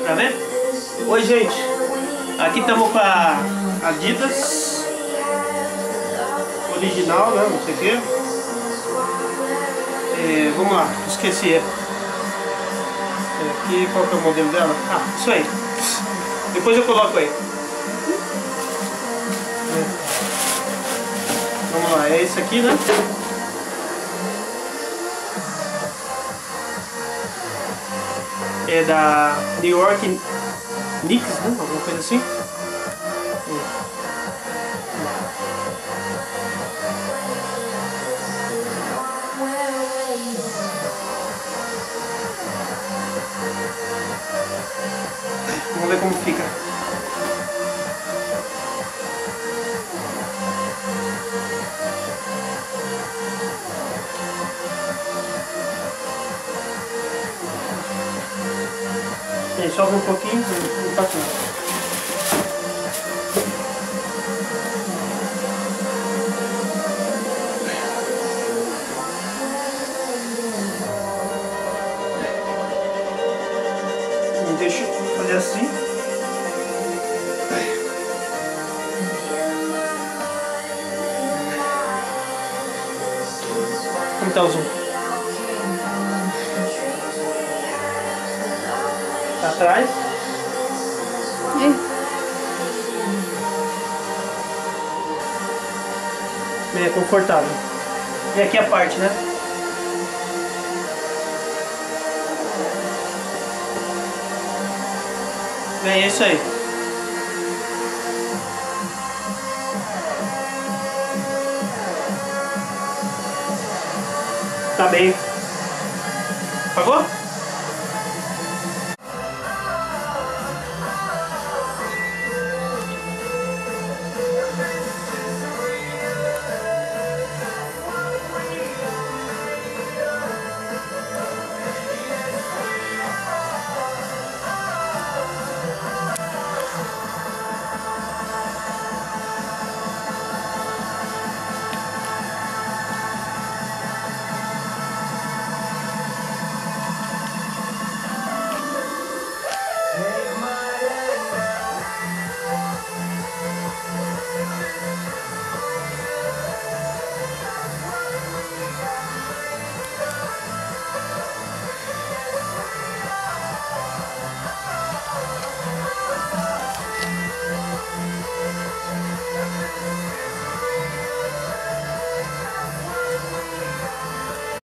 Tá vendo? Oi, gente. Aqui estamos com a Adidas original, né? Não sei o que. Vamos lá, esqueci. Aqui, qual que é o modelo dela? Ah, isso aí. Depois eu coloco aí. Vamos lá, é esse aqui, né? É da New York Knicks, né? Alguma coisa assim. Vamos ver como fica. Sobe um pouquinho e passa. Deixa eu fazer assim. Como tá o zoom? Atrás. Bem confortável. E aqui a parte, né? Bem, é isso aí. Tá bem.